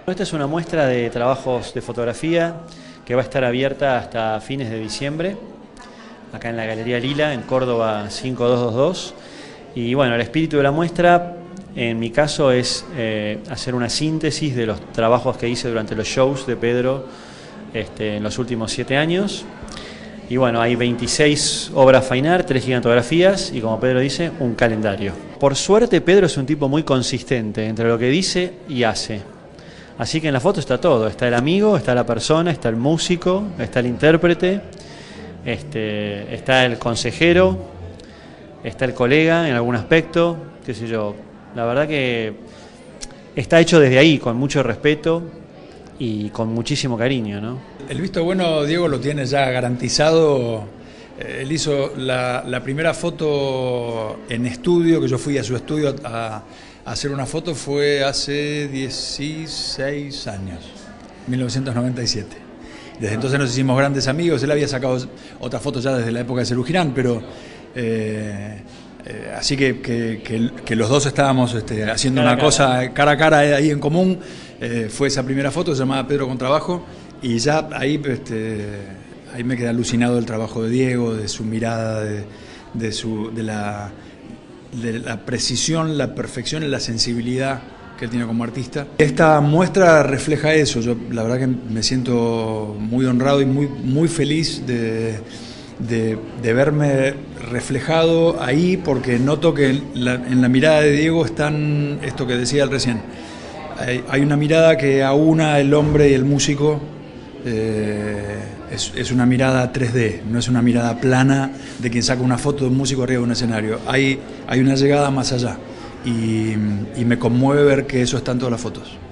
Esta es una muestra de trabajos de fotografía que va a estar abierta hasta fines de diciembre, acá en la Galería Lila, en Córdoba 5222. Y bueno, el espíritu de la muestra, en mi caso, es hacer una síntesis de los trabajos que hice durante los shows de Pedro en los últimos 7 años. Y bueno, hay 26 obras fine art, 3 gigantografías y, como Pedro dice, un calendario. Por suerte, Pedro es un tipo muy consistente entre lo que dice y hace. Así que en la foto está todo, está el amigo, está la persona, está el músico, está el intérprete, está el consejero, está el colega en algún aspecto, qué sé yo. La verdad que está hecho desde ahí, con mucho respeto y con muchísimo cariño, ¿no? El visto bueno, Diego, lo tiene ya garantizado. Él hizo la primera foto en estudio, que yo fui a su estudio a hacer una foto, fue hace 16 años, 1997. Desde entonces nos hicimos grandes amigos. Él había sacado otras fotos ya desde la época de Serú Girán, pero así que los dos estábamos haciendo una cosa cara a cara ahí en común. Fue esa primera foto, se llamaba Pedro con Trabajo, y ya ahí me quedé alucinado del trabajo de Diego, de su mirada, de la precisión, la perfección y la sensibilidad que él tiene como artista. Esta muestra refleja eso. Yo la verdad que me siento muy honrado y muy feliz de verme reflejado ahí, porque noto que en la mirada de Diego están esto que decía él recién. Hay una mirada que aúna el hombre y el músico. Es una mirada 3D, no es una mirada plana de quien saca una foto de un músico arriba de un escenario. Hay una llegada más allá y me conmueve ver que eso está en todas las fotos.